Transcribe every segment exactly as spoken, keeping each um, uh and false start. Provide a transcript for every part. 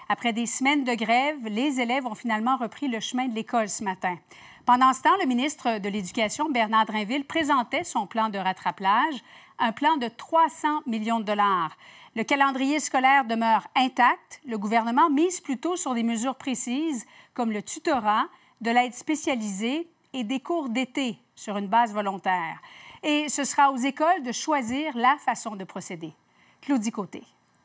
Après des semaines de grève, les élèves ont finalement repris le chemin de l'école ce matin. Pendant ce temps, le ministre de l'Éducation, Bernard Drinville, présentait son plan de rattrapage, un plan de trois cents millions de dollars. Le calendrier scolaire demeure intact. Le gouvernement mise plutôt sur des mesures précises comme le tutorat, de l'aide spécialisée et des cours d'été sur une base volontaire. Et ce sera aux écoles de choisir la façon de procéder. Claudie Côté.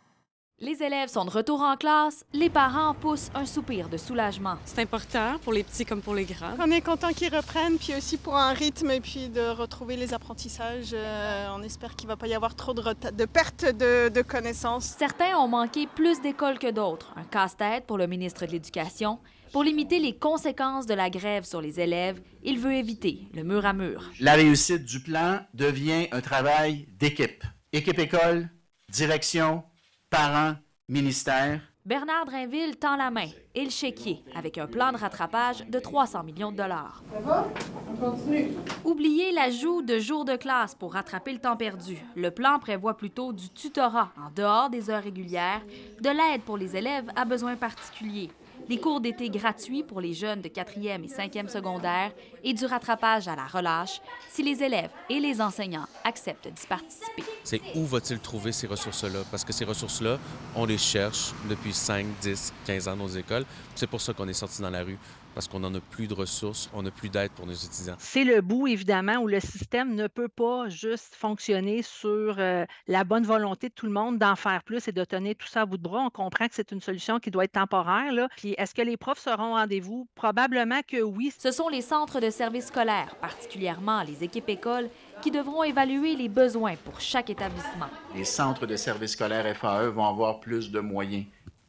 Les élèves sont de retour en classe, les parents poussent un soupir de soulagement. C'est important pour les petits comme pour les grands. On est content qu'ils reprennent, puis aussi pour un rythme et puis de retrouver les apprentissages. Euh, on espère qu'il ne va pas y avoir trop de, de perte de, de connaissances. Certains ont manqué plus d'écoles que d'autres. Un casse-tête pour le ministre de l'Éducation. Pour limiter les conséquences de la grève sur les élèves, il veut éviter le mur à mur. La réussite du plan devient un travail d'équipe. Équipe école, direction, parents, ministère. Bernard Drinville tend la main et le chéquier avec un plan de rattrapage de trois cents millions de dollars. Ça va? On continue. Oubliez l'ajout de jours de classe pour rattraper le temps perdu. Le plan prévoit plutôt du tutorat en dehors des heures régulières, de l'aide pour les élèves à besoins particuliers, des cours d'été gratuits pour les jeunes de quatrième et cinquième secondaire et du rattrapage à la relâche si les élèves et les enseignants acceptent d'y participer. C'est où va-t-il trouver ces ressources-là? Parce que ces ressources-là, on les cherche depuis cinq, dix, quinze ans dans nos écoles. C'est pour ça qu'on est sorti dans la rue, parce qu'on n'en a plus de ressources, on n'a plus d'aide pour nos étudiants. C'est le bout, évidemment, où le système ne peut pas juste fonctionner sur euh, la bonne volonté de tout le monde d'en faire plus et de tenir tout ça à bout de bras. On comprend que c'est une solution qui doit être temporaire, là. Puis est-ce que les profs seront au rendez-vous? Probablement que oui. Ce sont les centres de services scolaires, particulièrement les équipes écoles, qui devront évaluer les besoins pour chaque établissement. Les centres de services scolaires F A E vont avoir plus de moyens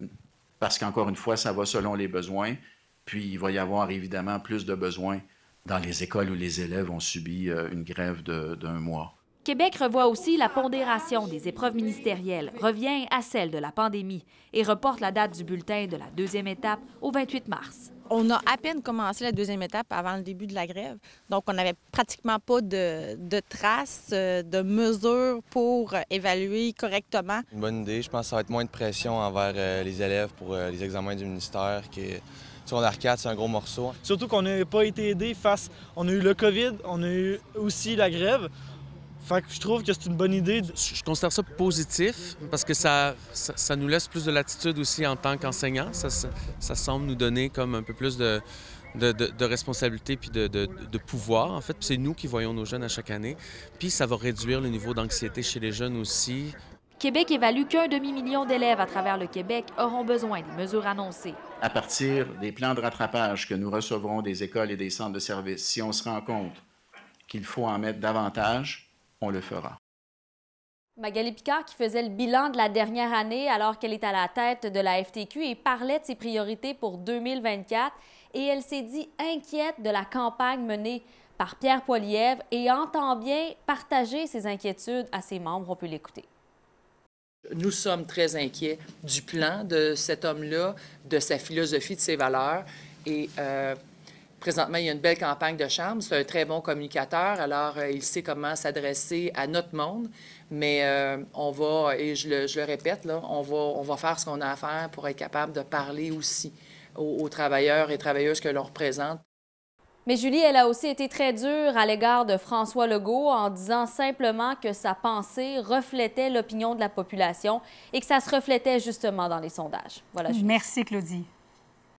parce qu'encore une fois, ça va selon les besoins. Puis il va y avoir évidemment plus de besoins dans les écoles où les élèves ont subi une grève de, d'un mois. Québec revoit aussi la pondération des épreuves ministérielles, revient à celle de la pandémie et reporte la date du bulletin de la deuxième étape au vingt-huit mars. On a à peine commencé la deuxième étape avant le début de la grève, donc on n'avait pratiquement pas de, de traces, de mesures pour évaluer correctement. Une bonne idée. Je pense que ça va être moins de pression envers euh, les élèves pour euh, les examens du ministère. Qui Secondaire quatre, c'est un gros morceau. Surtout qu'on n'a pas été aidé face... On a eu le COVID, on a eu aussi la grève. Fait que je trouve que c'est une bonne idée. Je considère ça positif parce que ça, ça, ça nous laisse plus de latitude aussi en tant qu'enseignants. Ça, ça, ça semble nous donner comme un peu plus de, de, de, de responsabilité puis de, de, de pouvoir. En fait, c'est nous qui voyons nos jeunes à chaque année. Puis ça va réduire le niveau d'anxiété chez les jeunes aussi. Québec évalue qu'un demi-million d'élèves à travers le Québec auront besoin des mesures annoncées. À partir des plans de rattrapage que nous recevrons des écoles et des centres de services, si on se rend compte qu'il faut en mettre davantage, on le fera. Magali Picard qui faisait le bilan de la dernière année alors qu'elle est à la tête de la F T Q et parlait de ses priorités pour deux mille vingt-quatre. Et elle s'est dit inquiète de la campagne menée par Pierre Poilievre et entend bien partager ses inquiétudes à ses membres. On peut l'écouter. Nous sommes très inquiets du plan de cet homme-là, de sa philosophie, de ses valeurs. Et euh, présentement, il y a une belle campagne de charme. C'est un très bon communicateur. Alors, euh, il sait comment s'adresser à notre monde. Mais euh, on va, et je le, je le répète, là, on va, on va faire ce qu'on a à faire pour être capable de parler aussi aux, aux travailleurs et travailleuses que l'on représente. Mais Julie, elle a aussi été très dure à l'égard de François Legault en disant simplement que sa pensée reflétait l'opinion de la population et que ça se reflétait justement dans les sondages. Voilà, Julie. Merci, Claudie.